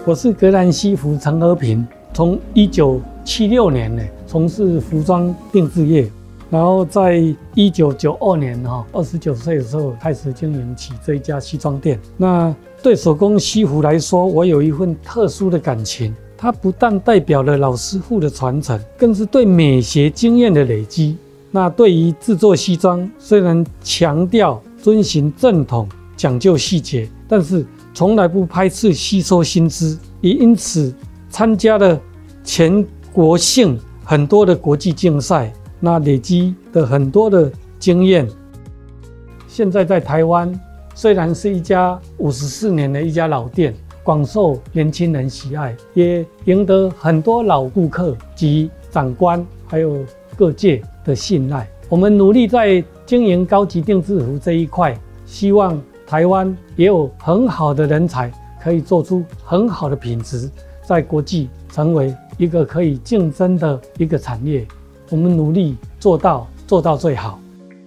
我是格兰西服陈和平，从1976年呢从事服装定制业，然后在1992年29岁的时候开始经营起这一家西装店。那对手工西服来说，我有一份特殊的感情。它不但代表了老师傅的传承，更是对美学经验的累积。那对于制作西装，虽然强调遵循正统、讲究细节，但是从来不排斥吸收新知，也因此参加了全国性很多的国际竞赛，那累积的很多的经验。现在在台湾，虽然是一家54年的一家老店，广受年轻人喜爱，也赢得很多老顾客及长官还有各界的信赖。我们努力在经营高级定制服这一块，希望台湾也有很好的人才，可以做出很好的品质，在国际成为一个可以竞争的一个产业。我们努力做到最好。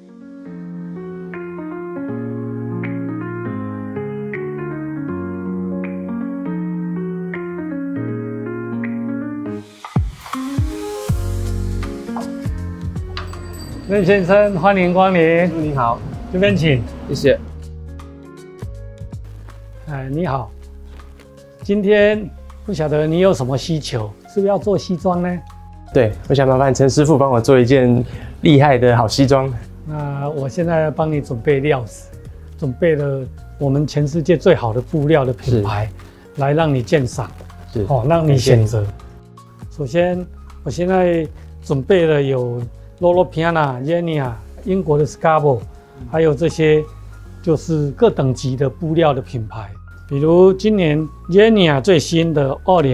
任先生，欢迎光临。 你好， 这边请。 谢谢。 你好，今天不晓得你有什么需求，是不是要做西装呢？ 对，我想麻烦陈师傅帮我做一件厉害的好西装。 那我现在帮你准备料子，准备了我们全世界最好的布料的品牌，来让你鉴赏，让你选择。首先，我现在准备了有Loro Piana、Zegna、英国的 Scavo， 还有这些就是各等级的布料的品牌。比如今年 Zegna 最新的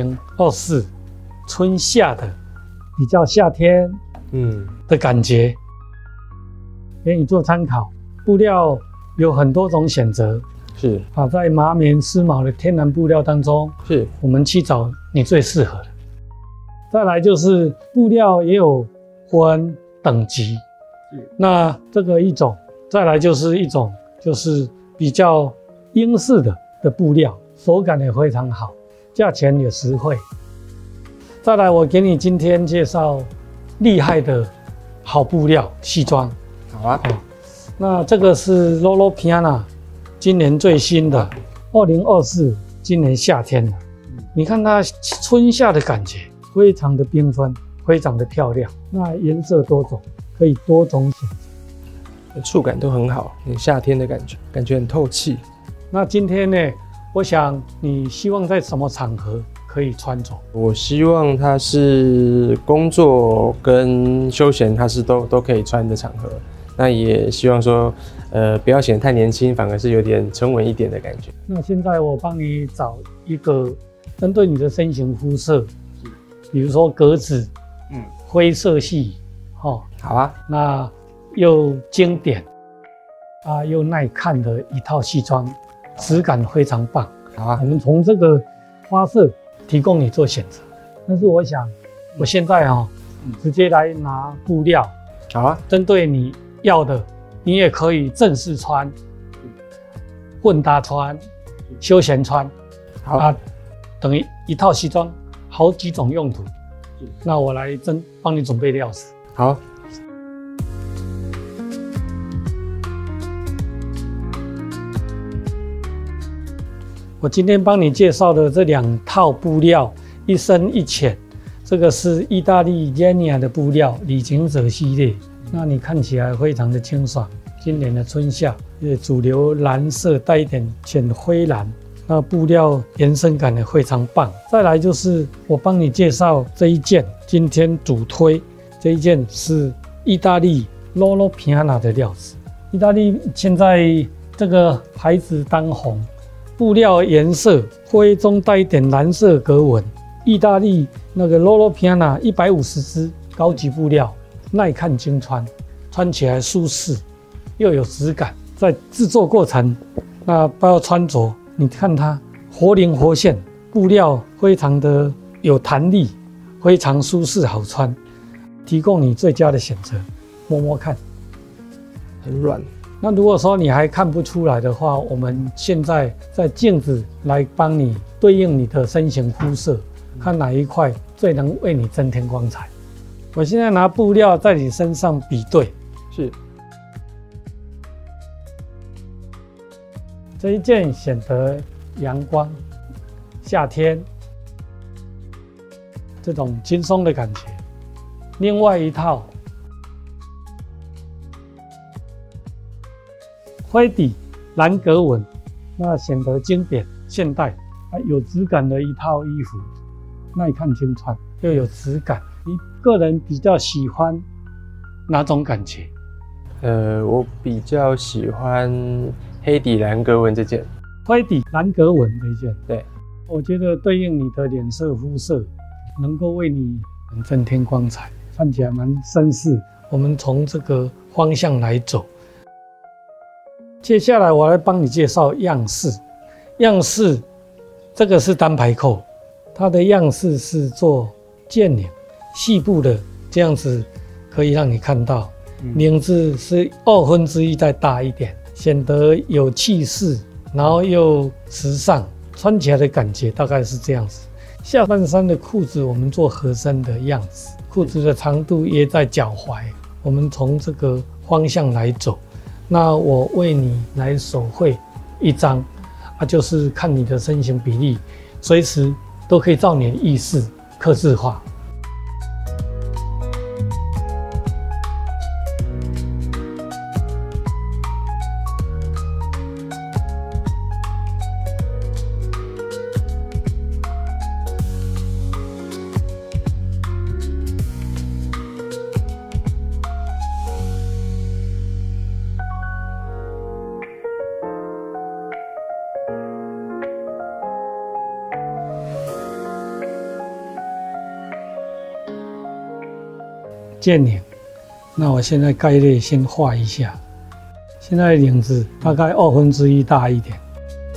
2024春夏的，比较夏天的感觉，给你做参考。布料有很多种选择， 是在麻棉、丝毛的天然布料当中，我们去找你最适合的。再来就是布料也有分等级，那这个一种，再来就是一种就是比较英式的布料，手感也非常好，价钱也实惠。再来，我给你今天介绍厉害的好布料西装。 好啊。 那这个是 Loro Piana 今年最新的2024，今年夏天的。你看它春夏的感觉，非常的缤纷。非常的漂亮，那颜色多种，可以多种选择， 触感都很好，夏天的感觉很透气。 那今天呢，我想你希望在什么场合可以穿着？ 我希望它是工作跟休闲，它是都可以穿的场合。那也希望说，不要显得太年轻，反而是有点沉稳一点的感觉。 那现在我帮你找一个针对你的身形肤色，比如说格子。灰色系，好啊， 那又经典又耐看的一套西装，质感非常棒。 好啊， 我们从这个花色提供你做选择。但是我想，我现在直接来拿布料。 好啊， 针对你要的，你也可以正式穿、混搭穿、休闲穿，好等于一套西装，好几种用途。那我来帮你准备料子。 好。 我今天帮你介绍的这2套布料，一深一浅，这个是意大利 Zegna 的布料旅行者系列。那你看起来非常的清爽。今年的春夏，主流蓝色带一点浅灰蓝。那布料延伸感也非常棒。再来就是我帮你介绍这一件，今天主推这一件是意大利 Loro Piana 的料子。意大利现在这个牌子当红，布料颜色灰中带一点蓝色格纹。意大利那个 Loro Piana 150支高级布料，耐看经穿，穿起来舒适又有质感。在制作过程，那包括穿着。你看它活灵活现，布料非常的有弹力，非常舒适好穿，提供你最佳的选择。摸摸看， 很软， 那如果说你还看不出来的话，我们现在在镜子来帮你对应你的身形肤色，看哪一块最能为你增添光彩。我现在拿布料在你身上比对， 是这一件显得阳光、夏天这种轻松的感觉，另外一套灰底蓝格纹，那显得经典现代有质感的一套衣服，耐看轻穿又有质感。你个人比较喜欢哪种感觉？ 我比较喜欢黑底蓝格纹这件， 灰底蓝格纹这一件。 对， 我觉得对应你的脸色肤色，能够为你增添光彩，看起来蛮绅士。我们从这个方向来走。接下来我来帮你介绍样式。样式这个是单排扣，它的样式是做剑领细部的，这样子可以让你看到领子是1/2再大一点，显得有气势，然后又时尚，穿起来的感觉大概是这样子。下半身的裤子我们做合身的样子，裤子的长度掖在脚踝，我们从这个方向来走。那我为你来手绘一张，就是看你的身形比例，随时都可以照你的意识客制化。剑领，那我现在概略先画一下。现在领子大概1/2大一点。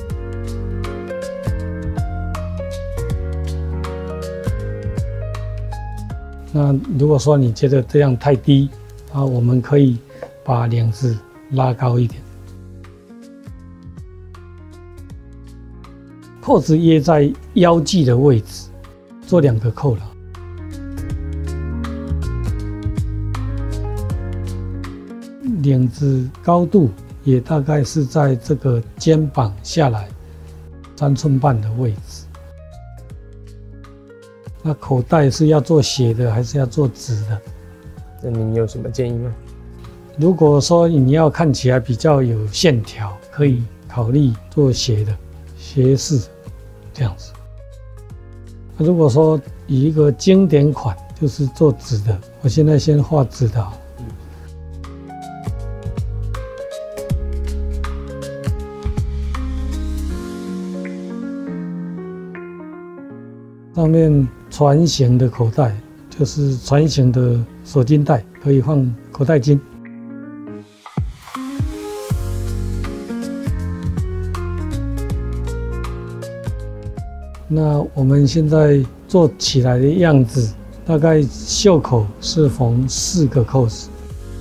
那如果说你觉得这样太低，我们可以把领子拉高一点。扣子掖在腰际的位置，做2个扣了。领子高度也大概是在这个肩膀下来3寸半的位置。那口袋是要做斜的还是要做直的？ 那您有什么建议吗？ 如果说你要看起来比较有线条，可以考虑做斜的，斜式这样子。如果说以一个经典款，就是做直的。我现在先画直的。上面船形的口袋，就是船形的手巾袋，可以放口袋巾。那我们现在做起来的样子，大概袖口是缝4个扣子。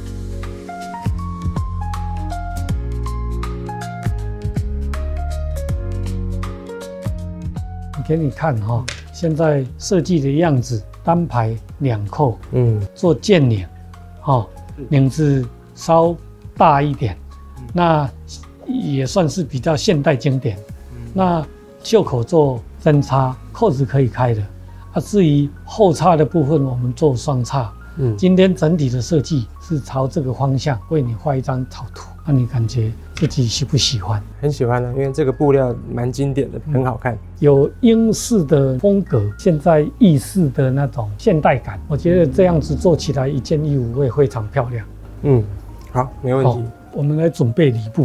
给你看哈。现在设计的样子，单排2扣，做剑领，领子稍大一点，那也算是比较现代经典。那袖口做针插，扣子可以开的。至于后叉的部分，我们做双叉。今天整体的设计是朝这个方向，为你画一张草图。那你感觉自己喜不喜欢？ 很喜欢啊，因为这个布料蛮经典的，很好看，有英式的风格，现在意式的那种现代感。我觉得这样子做起来一件衣服会非常漂亮。 好，没问题。 我们来准备里布。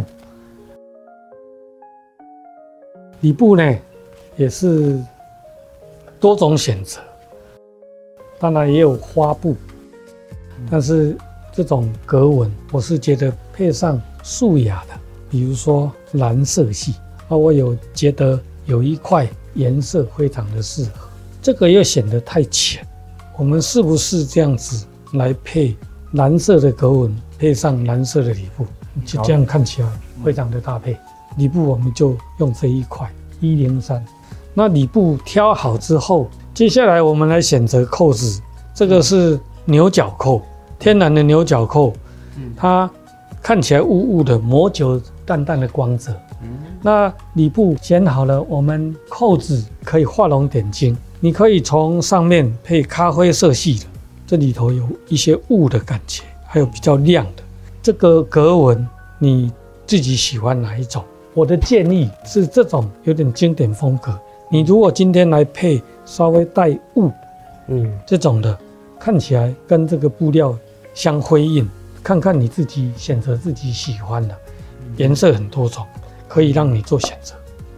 里布呢，也是多种选择，当然也有花布，但是这种格纹，我是觉得配上素雅的，比如说蓝色系，我有觉得有一块颜色非常的适合，这个又显得太浅，我们是不是这样子来配蓝色的格纹，配上蓝色的里布， 就这样看起来非常的搭配。里布我们就用这一块103，那里布挑好之后，接下来我们来选择扣子，这个是牛角扣，天然的牛角扣，它看起来雾雾的，磨久淡淡的光泽。那里布选好了，我们扣子可以画龙点睛，你可以从上面配咖啡色系的，这里头有一些雾的感觉，还有比较亮的。这个格纹你自己喜欢哪一种？我的建议是这种有点经典风格。你如果今天来配稍微带雾，这种的，看起来跟这个布料相辉映，看看你自己选择自己喜欢的，颜色很多种，可以让你做选择。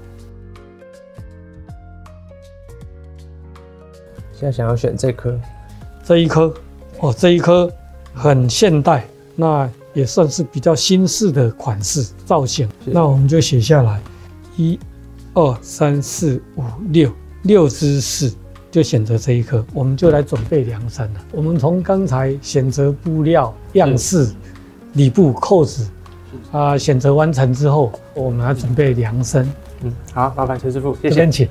现在想要选这颗， 这一颗哦，这一颗很现代，那也算是比较新式的款式造型。那我们就写下来，1、2、3、4、5、6支4，就选择这一颗。我们就来准备量身了。我们从刚才选择布料、样式、里布、扣子选择完成之后，我们来准备量身。 好，麻烦陈师傅，谢谢。 这边请。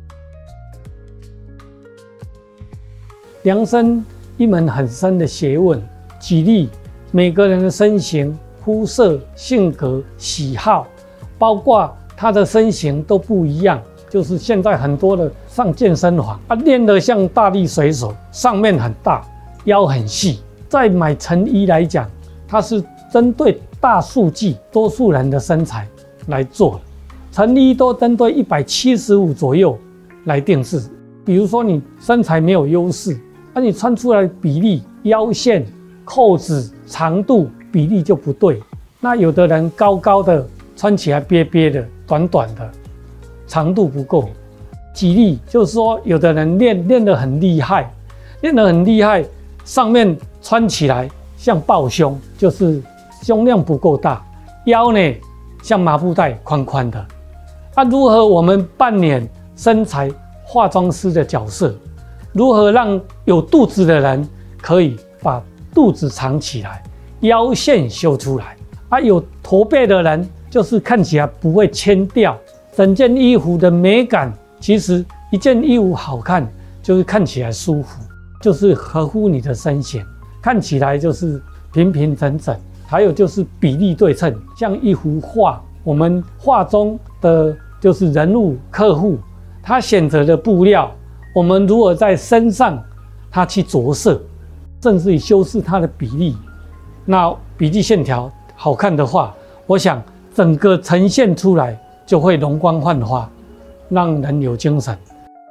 量身一门很深的学问。举例，每个人的身形、肤色、性格、喜好，包括他的身形都不一样。就是现在很多的上健身房，练得像大力水手，上面很大，腰很细。在买成衣来讲，它是针对大数据多数人的身材来做的，成衣都针对175左右来定制。比如说你身材没有优势，你穿出来的比例、腰线、扣子长度比例就不对。那有的人高高的，穿起来瘪瘪的、短短的，长度不够。举例就是说，有的人练得很厉害，上面穿起来像抱胸，就是胸量不够大，腰呢像麻布袋宽宽的。如何我们扮演身材化妆师的角色？如何让有肚子的人可以把肚子藏起来，腰线修出来？有驼背的人就是看起来不会牵掉。整件衣服的美感，其实一件衣服好看就是看起来舒服，就是合乎你的身形，看起来就是平平整整。还有就是比例对称，像一幅画，我们画中的就是人物客户，他选择的布料，我们如果在身上他去着色，甚至于修饰它的比例，那比例线条好看的话，我想整个呈现出来就会容光焕发，让人有精神。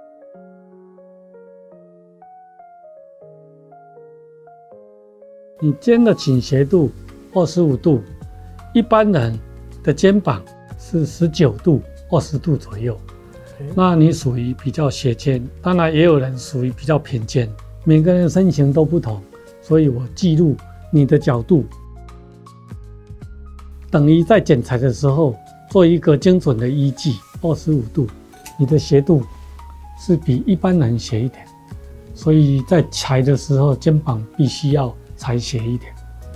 你肩的倾斜度25度，一般人的肩膀是19度、20度左右。那你属于比较斜肩，当然也有人属于比较偏肩，每个人的身形都不同，所以我记录你的角度，等于在剪裁的时候做一个精准的依据。25度，你的斜度是比一般人斜一点，所以在裁的时候肩膀必须要裁斜一点。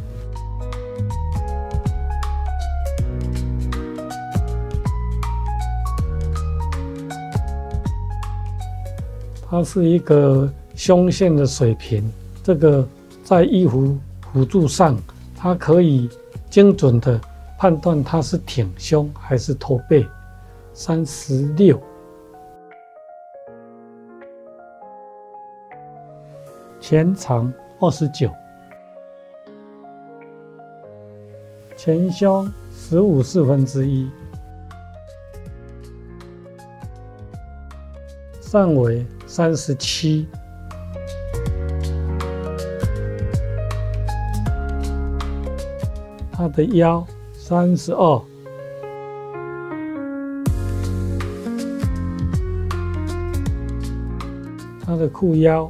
它是一个胸线的水平，这个在衣服辅助上，它可以精准的判断它是挺胸还是驼背。36，前长29，前胸15/4，上围37，它的腰32，它的裤腰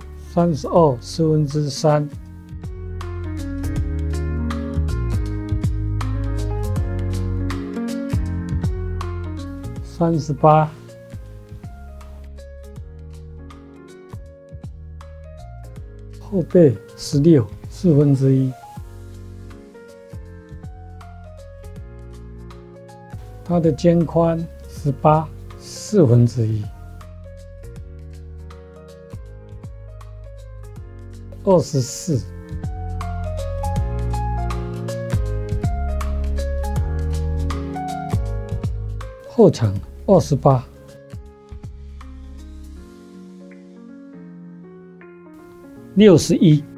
32/4，38，后背16/4， 它的肩宽18/4， 24，后长28，61，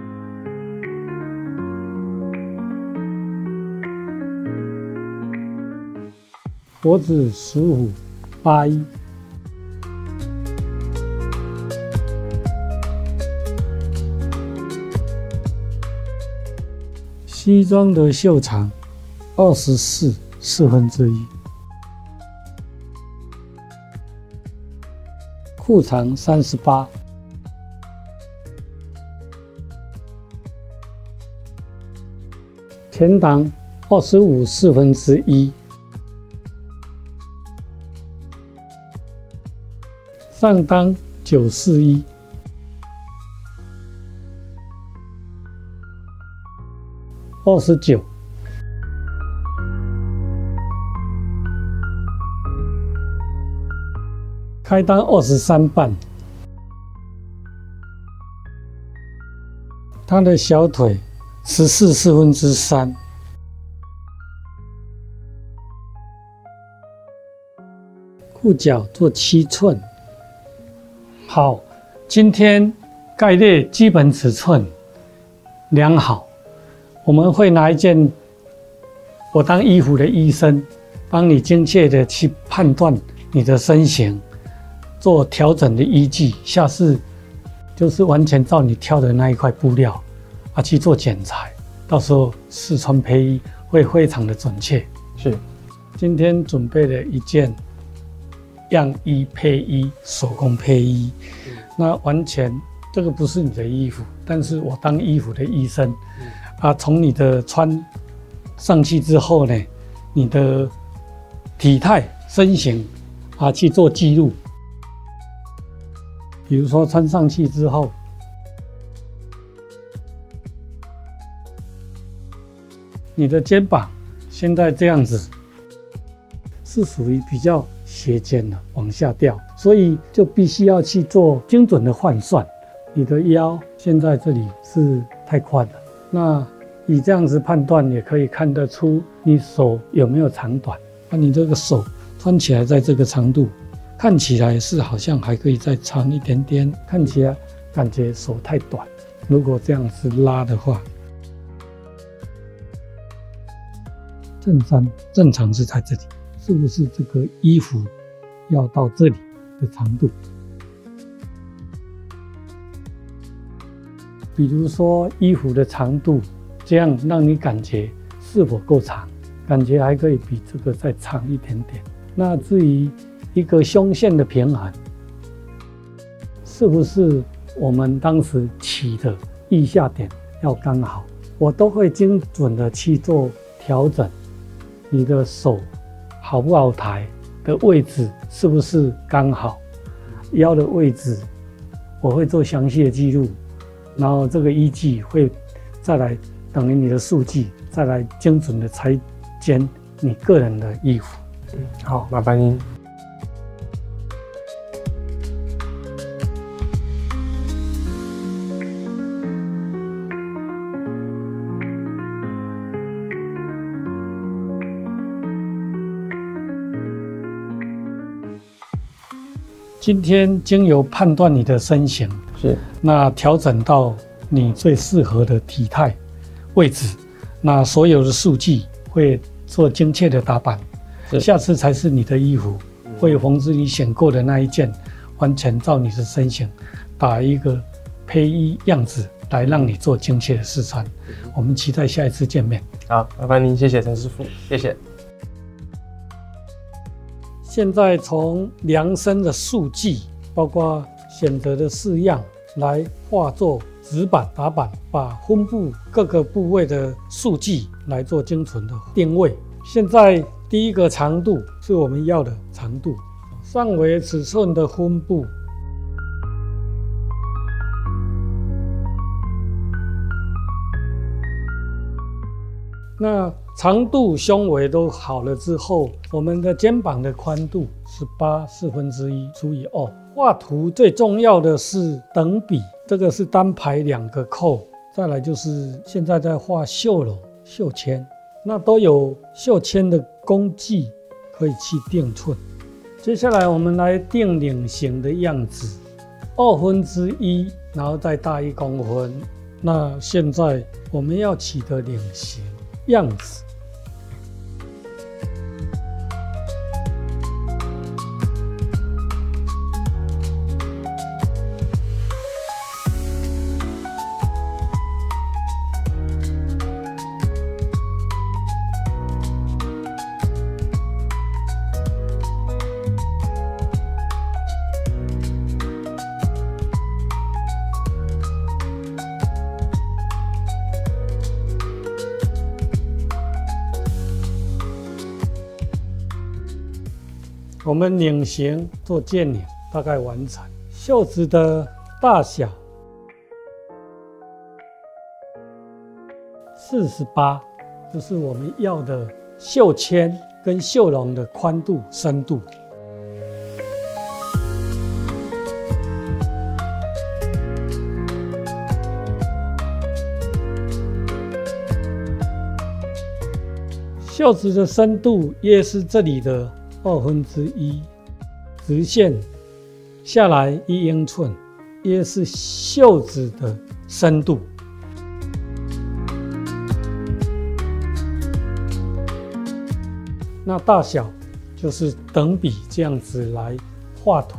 脖子15/81，西装的袖长24/4，裤长38，前裆25/4，上裆941，29，开裆23半，他的小腿14/4，裤脚做7寸。好，今天概略基本尺寸量好，我们会拿一件我当衣服的医生，帮你精确的去判断你的身形，做调整的依据。下次就是完全照你挑的那一块布料去做剪裁，到时候试穿配衣会非常的准确。 是， 今天准备了一件样衣配衣，手工配衣。那完全这个不是你的衣服，但是我当衣服的医生从你的穿上去之后呢，你的体态身形去做记录。比如说穿上去之后，你的肩膀现在这样子是属于比较斜肩的往下掉，所以就必须要去做精准的换算。你的腰现在这里是太宽了，那以这样子判断也可以看得出你手有没有长短。你这个手穿起来在这个长度，看起来是好像还可以再长一点点，看起来感觉手太短。如果这样子拉的话，正三正常是在这里，是不是这个衣服要到这里的长度？比如说衣服的长度，这样让你感觉是否够长，感觉还可以比这个再长一点点。那至于一个胸线的平衡，是不是我们当时起的腋下点要刚好，我都会精准的去做调整。你的手好不好抬的位置是不是刚好，腰的位置我会做详细的记录，然后这个依据会再来等于你的数据，再来精准的裁剪你个人的衣服。 好，麻烦您。 今天经由判断你的身形， 是那调整到你最适合的体态位置，那所有的数据会做精确的打版，下次才是你的衣服会缝制你选购的那一件，完全照你的身形打一个配衣样子来让你做精确的试穿。我们期待下一次见面。 好，麻烦您，谢谢陈师傅，谢谢。 现在从量身的数据，包括选择的式样来画作纸板打板，把分布各个部位的数据来做精准的定位。现在第一个长度是我们要的长度，上围尺寸的分布， 那长度、胸围都好了之后，我们的肩膀的宽度18/4除以2。画图最重要的是等比，这个是单排2个扣，再来就是现在在画袖篓、袖签，那都有袖签的工具可以去定寸。接下来我们来定领型的样子，1/2，然后再大1公分。那现在我们要取得领型样子。我们领型做渐领，大概完成。袖子的大小48，就是我们要的袖签跟袖笼的宽度、深度。袖子的深度约是这里的1/2，直线下来1英寸，约是袖子的深度。那大小就是等比这样子来画图。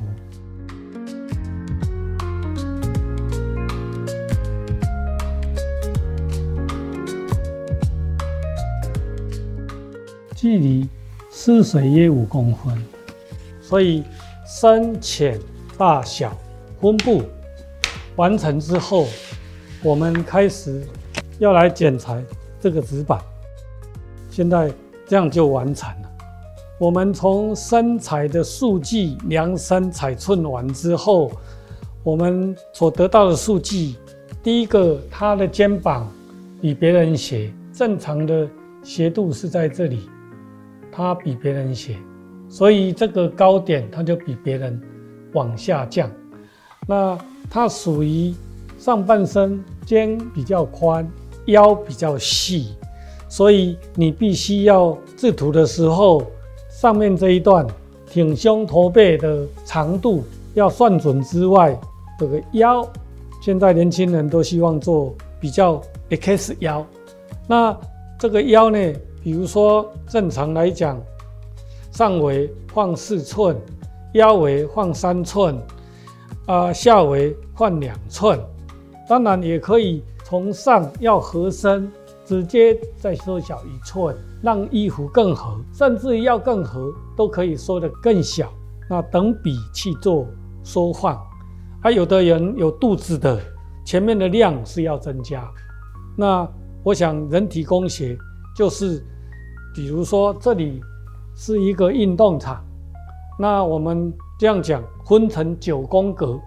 距离失水约5公分，所以深浅、大小、分布完成之后，我们开始要来剪裁这个纸板。现在这样就完成了。我们从身材的数据量身裁寸完之后，我们所得到的数据，第一个，他的肩膀比别人斜，正常的斜度是在这里。它比别人斜，所以这个高点它就比别人往下降。那它属于上半身肩比较宽，腰比较细，所以你必须要制图的时候，上面这一段挺胸驼背的长度要算准之外，这个腰，现在年轻人都希望做比较 X 腰。那这个腰呢？比如说，正常来讲，上围放4寸，腰围放3寸，下围放2寸。当然也可以从上要合身，直接再缩小1寸，让衣服更合，甚至要更合，都可以缩得更小。那等比去做缩放。有的人有肚子的，前面的量是要增加。那我想人体工学就是。比如说，这里是一个运动场，那我们这样讲，分成9宫格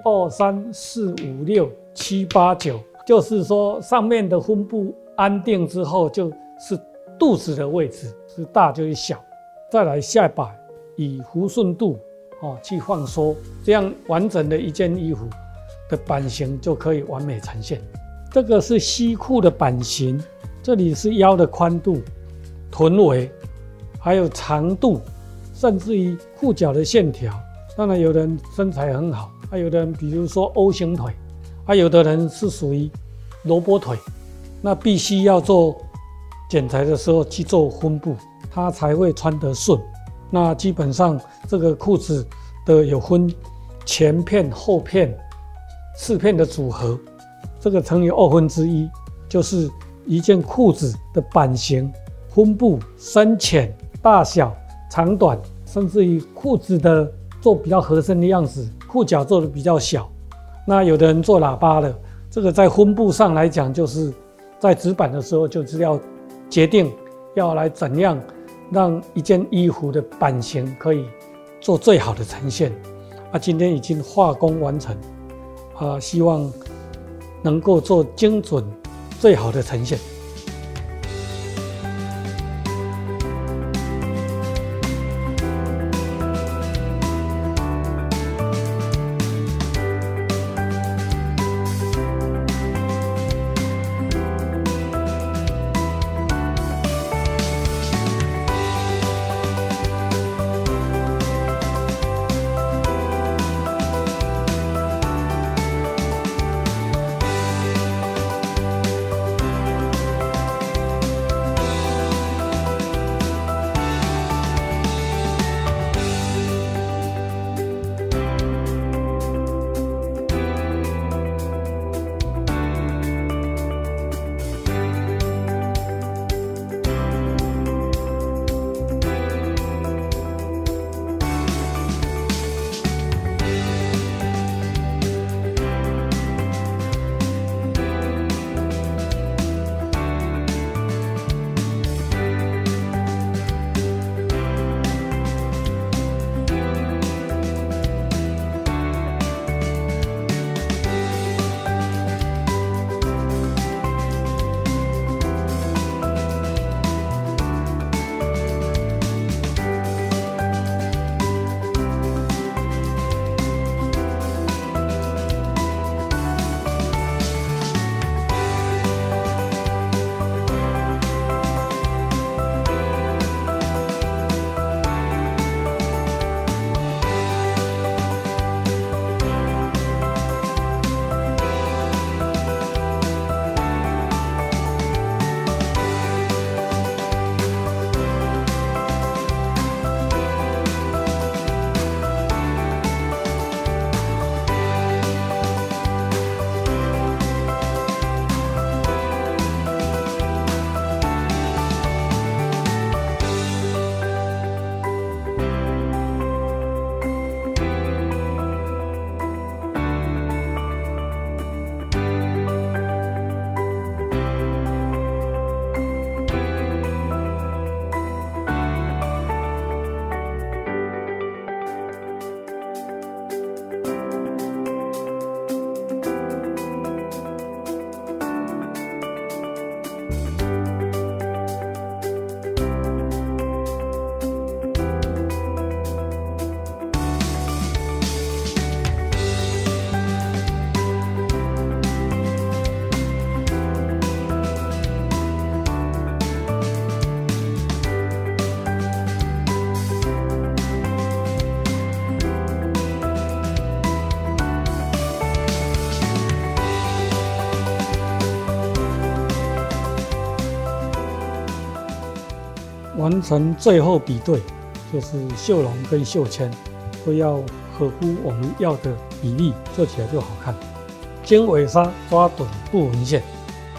，1、2、3、4、5、6、7、8、9，就是说上面的分布安定之后，就是肚子的位置，是大就是小。再来下摆，以弧顺度去放缩，这样完整的一件衣服的版型就可以完美呈现。这个是西裤的版型，这里是腰的宽度。臀围，还有长度，甚至于裤脚的线条。当然，有的人身材很好，有的人比如说 O 型腿，有的人是属于萝卜腿，那必须要做剪裁的时候去做分布，它才会穿得顺。那基本上这个裤子的有分前片、后片4片的组合，这个乘以1/2，就是一件裤子的版型。分布、深浅、大小、长短，甚至于裤子的做比较合身的样子，裤脚做的比较小。那有的人做喇叭的，这个在分布上来讲，就是在纸板的时候就是要决定要来怎样让一件衣服的版型可以做最好的呈现。今天已经画工完成，希望能够做精准最好的呈现。 完成最后比对，就是绣龙跟绣签都要合乎我们要的比例，做起来就好看。经纬纱抓准布纹线。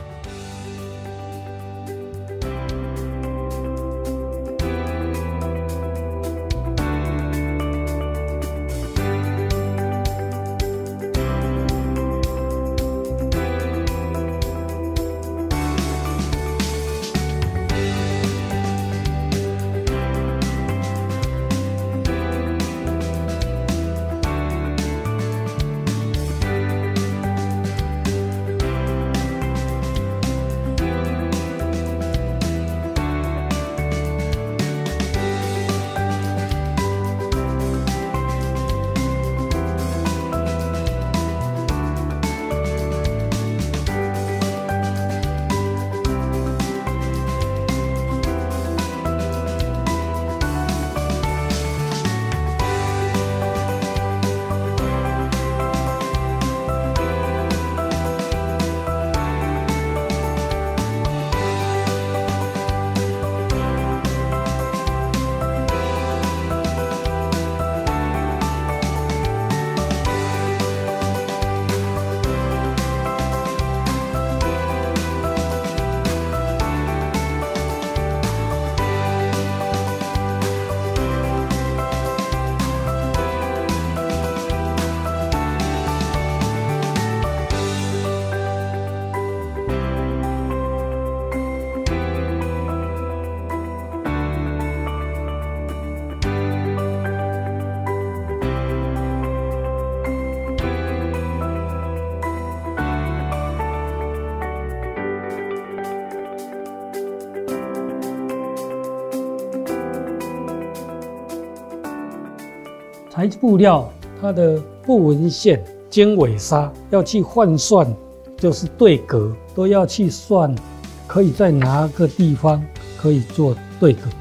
裁布料它的布纹线、经纬纱要去换算，就是对格都要去算，可以在哪个地方可以做对格。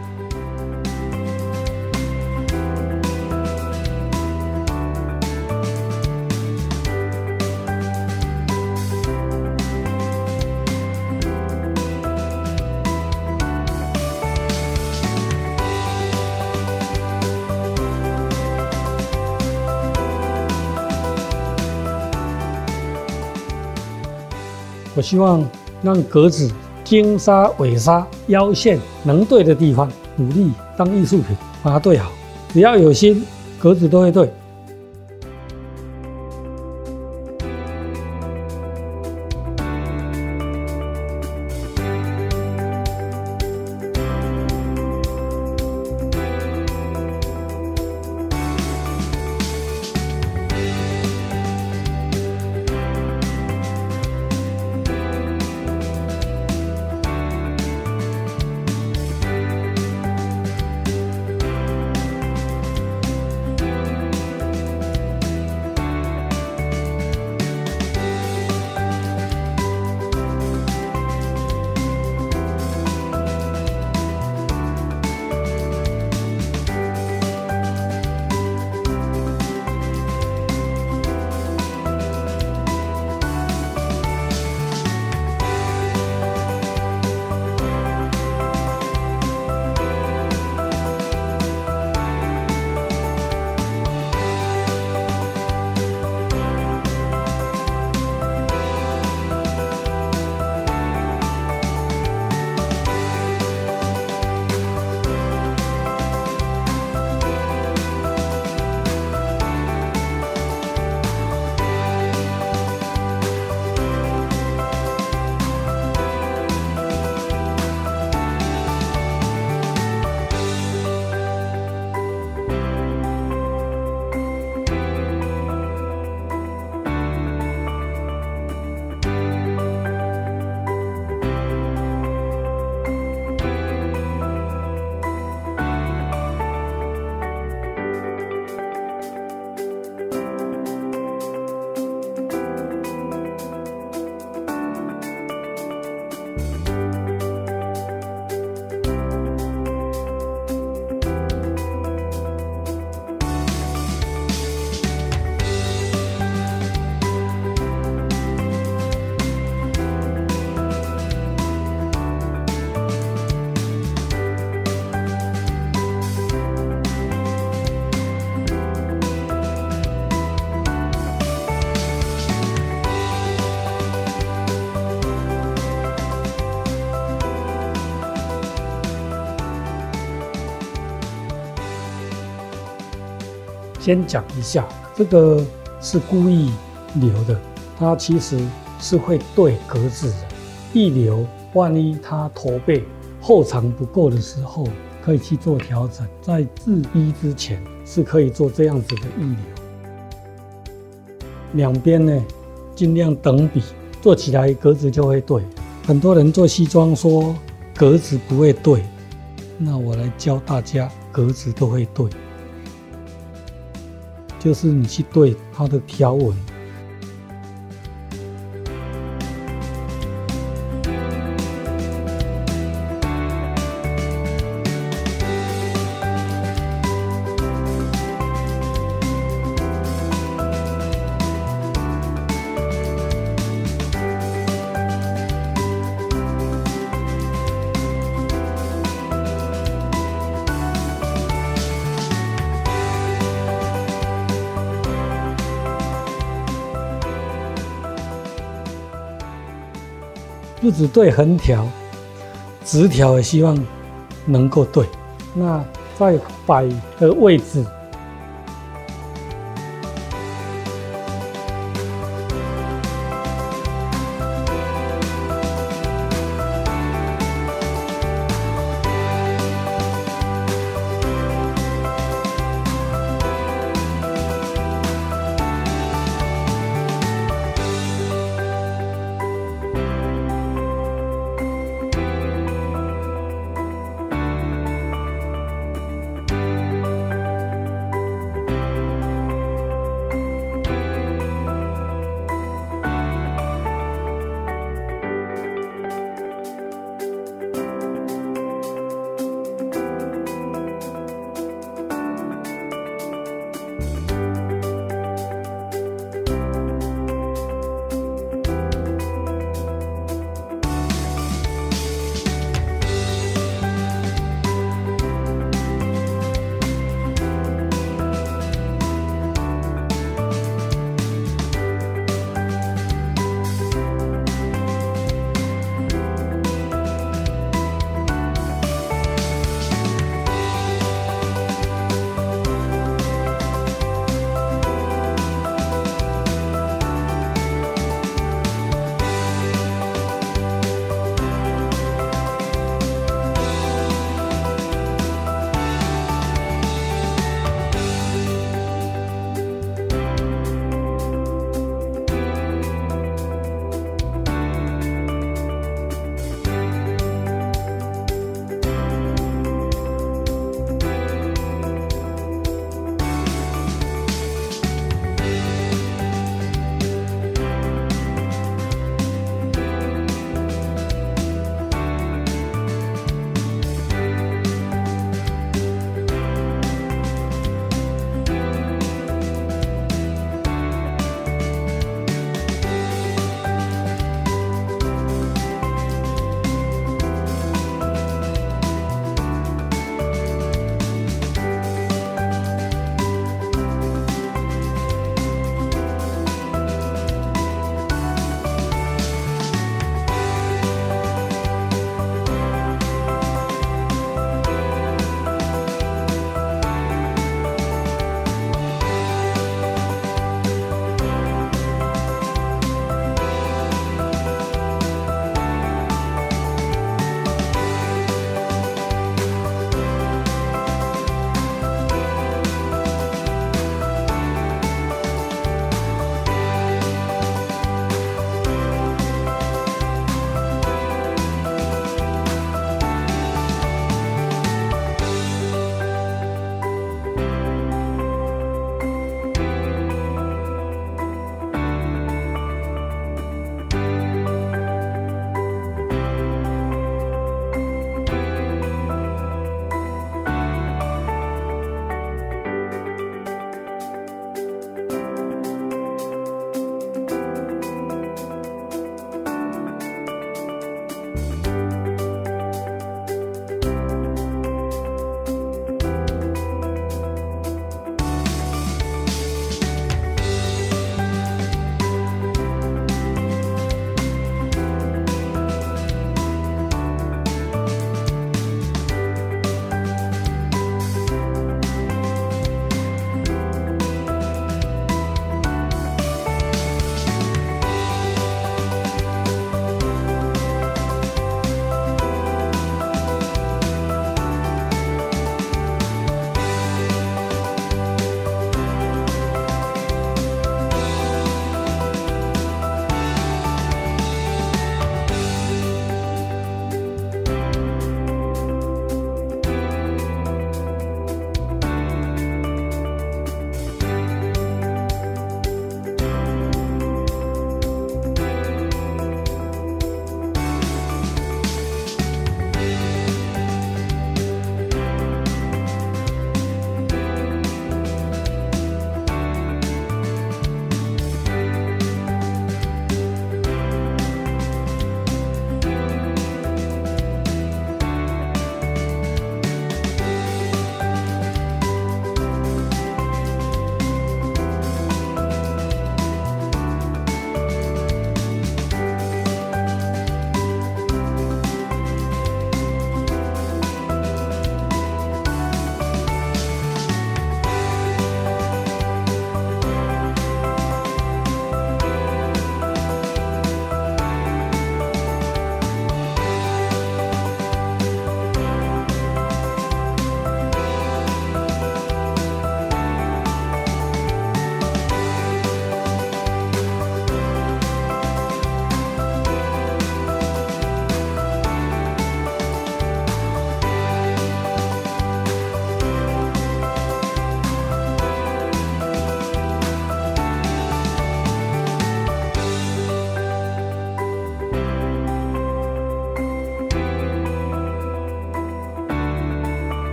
我希望让格子、经纱、纬纱、腰线能对的地方，努力当艺术品，把它对好。只要有心，格子都会对。 先讲一下，这个是故意留的，它其实是会对格子的。一留，万一它驼背后长不够的时候，可以去做调整。在制衣之前是可以做这样子的一留。两边呢，尽量等比，做起来格子就会对。很多人做西装说格子不会对，那我来教大家，格子都会对，就是你去对它的条纹。不只对横条，直条也希望能够对。那在摆的位置，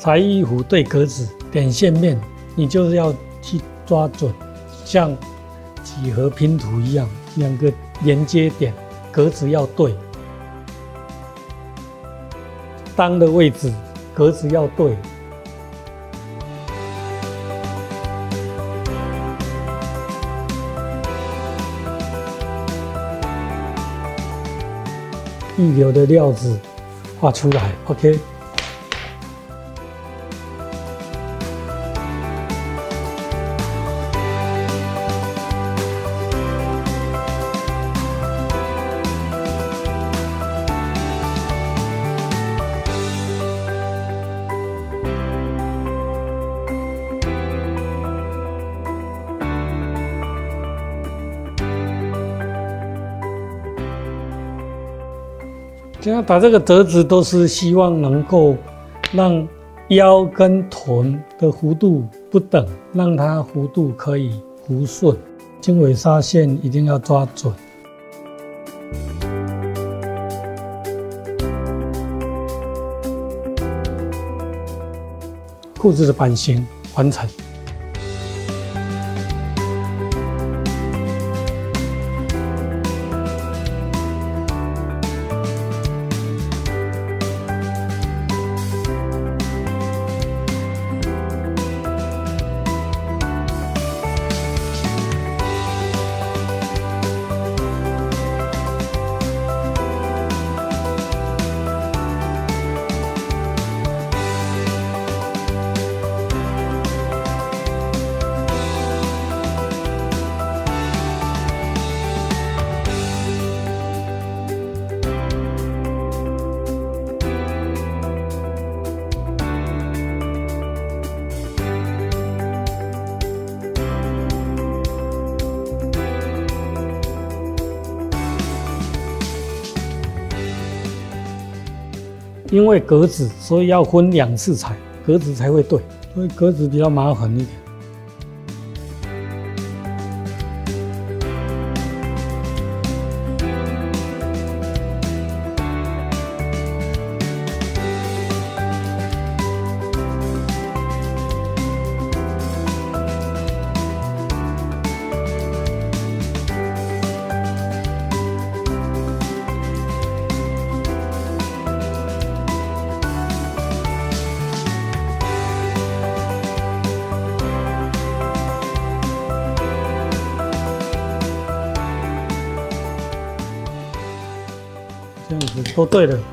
裁衣服对格子，点线面你就是要去抓准，像几何拼图一样，两个连接点格子要对，裆的位置格子要对。预留的料子画出来 ，OK。这样打这个折子都是希望能够让腰跟臀的弧度不等，让它弧度可以弧顺。经纬纱线一定要抓准。裤子的版型完成。因为格子，所以要分2次裁，格子才会对，所以格子比较麻烦一点。这样子都对了。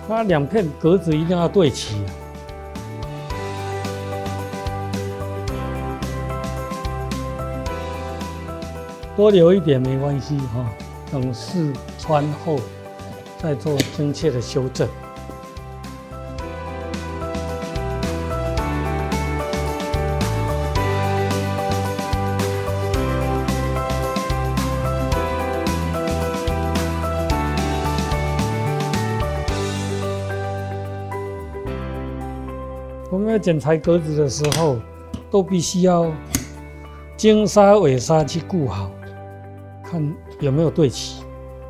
它2片格子一定要对齐啊。多留一点没关系哈，等试穿后再做精确的修正。我们要剪裁格子的时候，都必须要经纱、尾纱去顾好，看有没有对齐。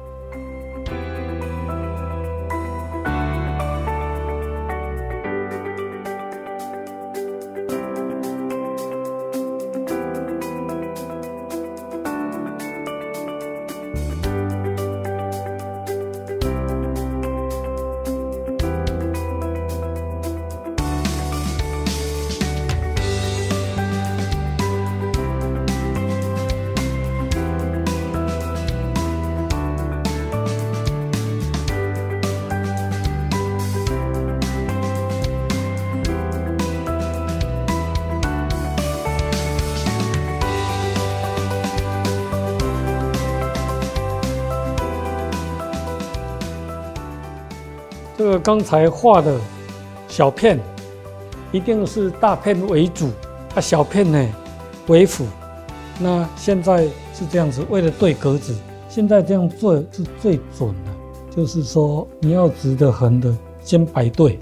这个刚才画的小片，一定是大片为主，小片呢为辅。那现在是这样子，为了对格子，现在这样做是最准的。就是说，你要直的、横的，先摆对。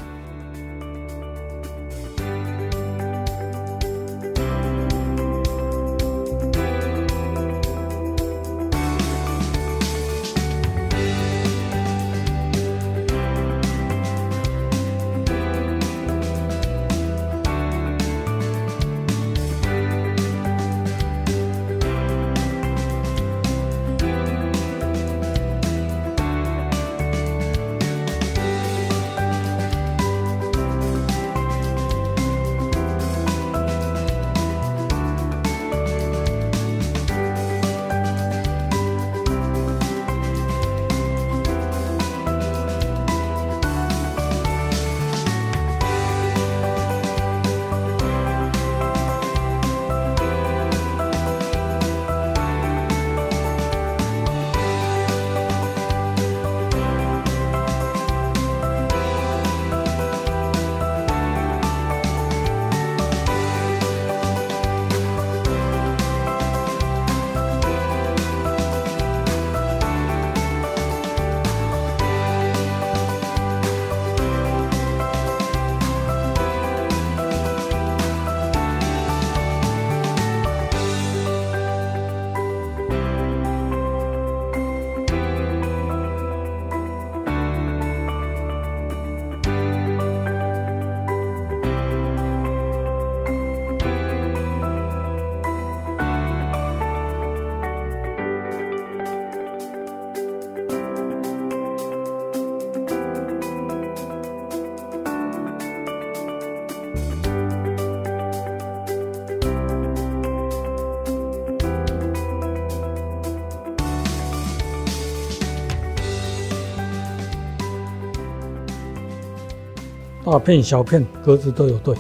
大片、小片格子都有对。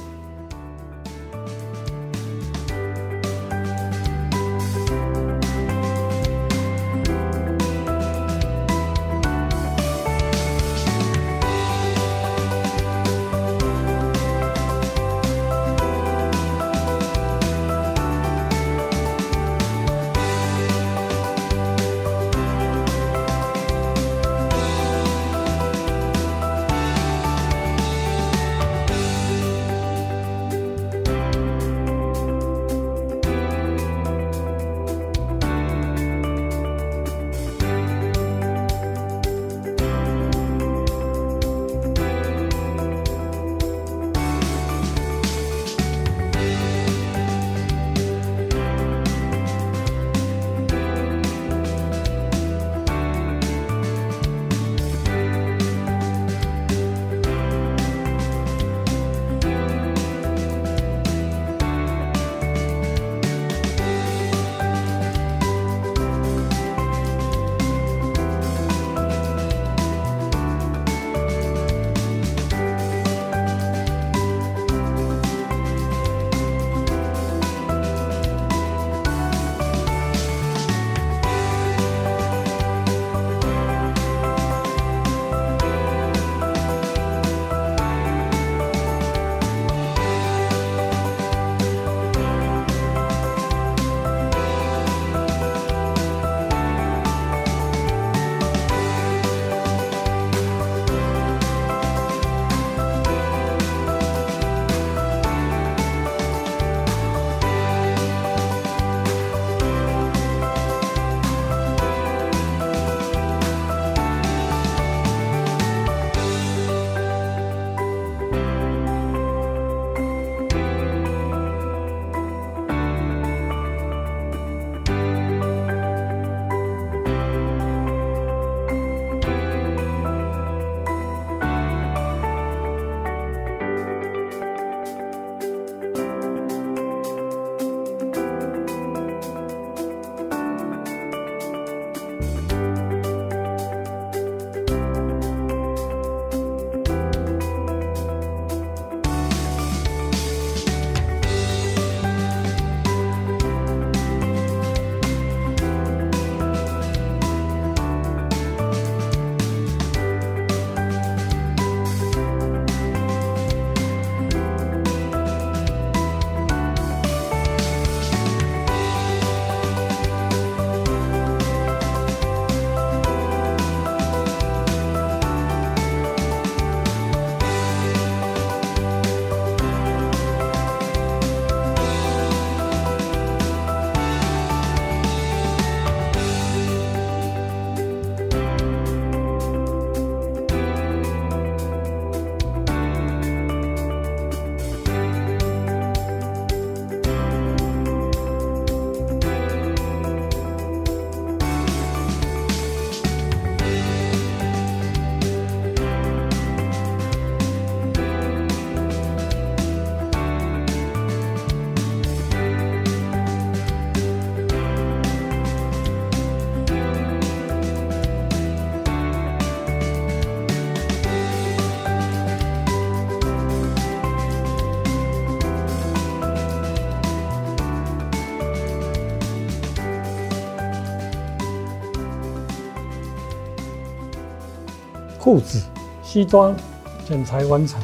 裤子、西装剪裁完成。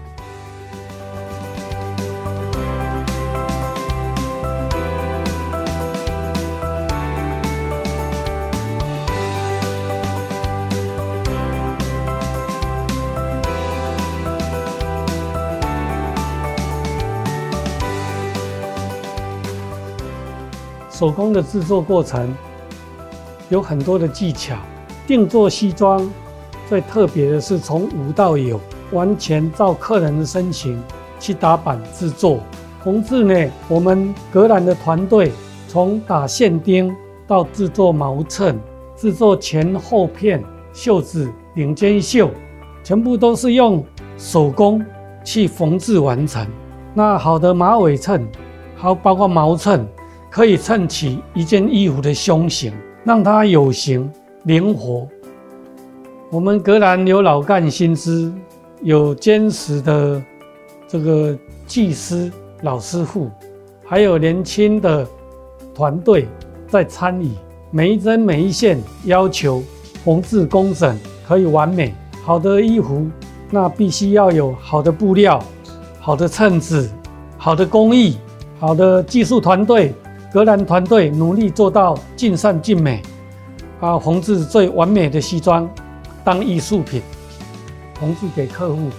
手工的制作过程有很多的技巧。定做西装最特别的是从无到有，完全照客人的身形去打版制作。同志呢，我们格兰的团队从打线钉到制作毛衬、制作前后片、袖子、领肩袖，全部都是用手工去缝制完成。那好的马尾衬，还有包括毛衬，可以衬起一件衣服的胸型，让它有型灵活。我们格兰有老干新知，有坚实的这个技师老师傅，还有年轻的团队在参与，每一针每一线要求缝制工整，可以完美。好的衣服，那必须要有好的布料、好的衬子、好的工艺、好的技术团队。格兰团队努力做到尽善尽美，缝制最完美的西装，当艺术品缝制给客户。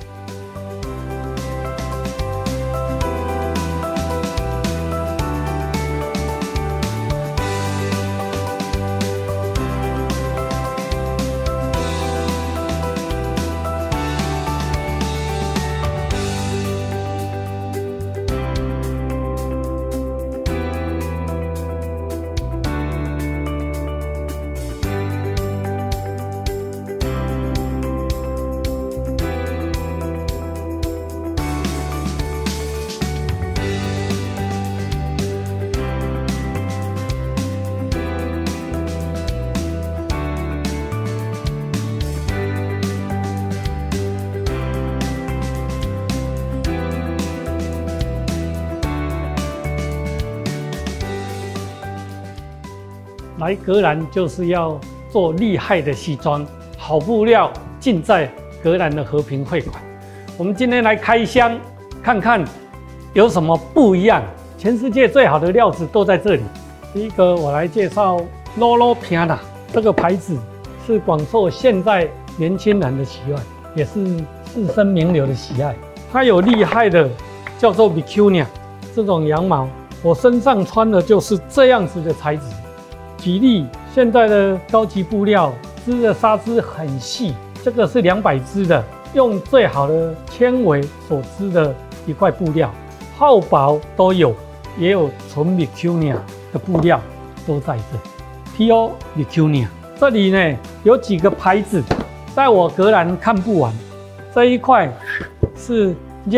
来格兰就是要做厉害的西装，好布料尽在格兰的和平会馆。我们今天来开箱，看看有什么不一样。全世界最好的料子都在这里。第一个，我来介绍 Loro Piana 这个牌子，是广受现在年轻人的喜爱，也是世声名流的喜爱。它有厉害的叫做 Vicuña 这种羊毛，我身上穿的就是这样子的材质。举例，现在的高级布料织的纱织很细，这个是200织的，用最好的纤维所织的一块布料，厚薄都有，也有纯 Vicuña 的布料都在这。Pure Vicuña 这里呢有几个牌子，在我格兰看不完。这一块是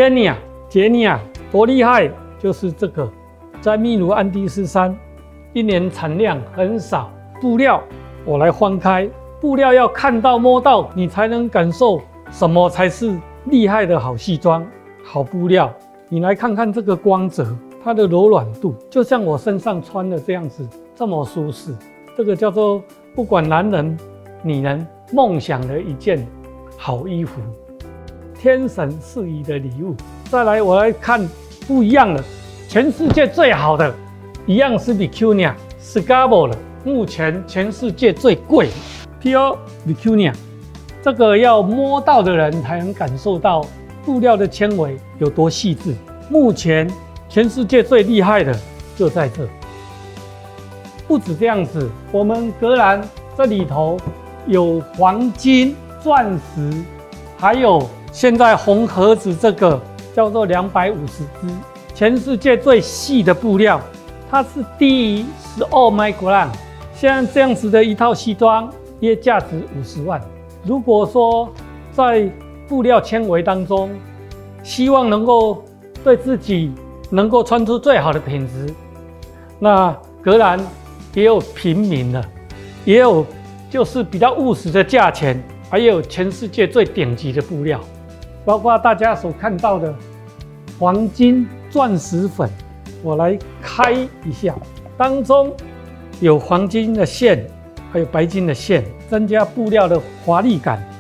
Genia 多厉害，就是这个，在秘鲁安第斯山。一年产量很少，布料我来翻开，布料要看到摸到，你才能感受什么才是厉害的好西装、好布料。你来看看这个光泽，它的柔软度，就像我身上穿的这样子，这么舒适。这个叫做不管男人、女人梦想的一件好衣服，天神赐予的礼物。再来，我来看不一样的，全世界最好的。一样是 Vicuña Scavo 的，目前全世界最贵 Pure Vicuña， 这个要摸到的人才能感受到布料的纤维有多细致。目前全世界最厉害的就在这。不止这样子，我们格兰这里头有黄金、钻石，还有现在红盒子这个叫做250支，全世界最细的布料。它是低于12 micron， 现在这样子的一套西装约价值50万。如果说在布料纤维当中，希望能够对自己能够穿出最好的品质，那格兰也有平民的，也有就是比较务实的价钱，还有全世界最顶级的布料，包括大家所看到的黄金钻石粉。我来开一下，当中有黄金的线，还有白金的线，增加布料的华丽感。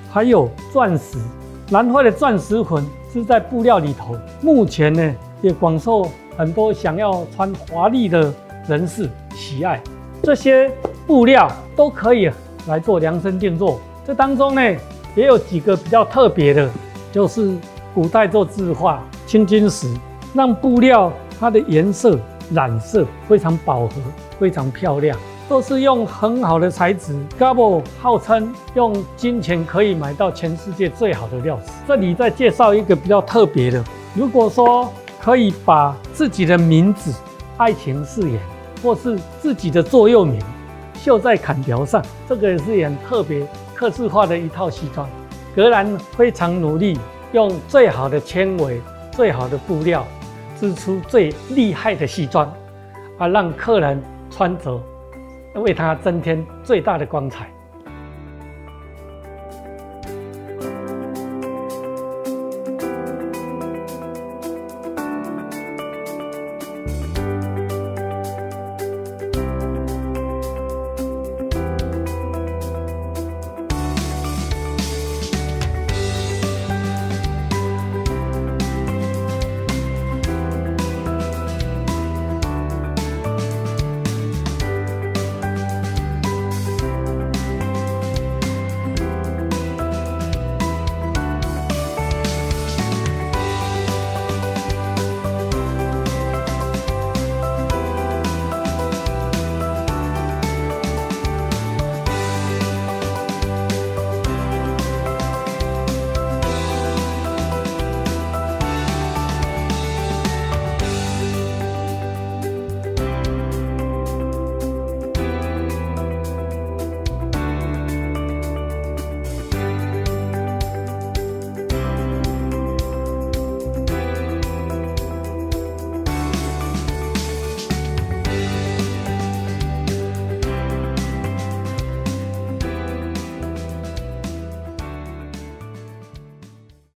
还有钻石。兰花的钻石粉是在布料里头，目前呢也广受很多想要穿华丽的人士喜爱。这些布料都可以来做量身定做。这当中呢也有几个比较特别的，就是古代做字画青金石，让布料它的颜色染色非常饱和，非常漂亮。都是用很好的材质 ，Gabo 号称用金钱可以买到全世界最好的料子。这里再介绍一个比较特别的，如果说可以把自己的名字、爱情誓言，或是自己的座右铭绣在坎条上，这个也是很特别、客制化的一套西装。格兰非常努力，用最好的纤维、最好的布料，织出最厉害的西装，让客人穿着。为它增添最大的光彩。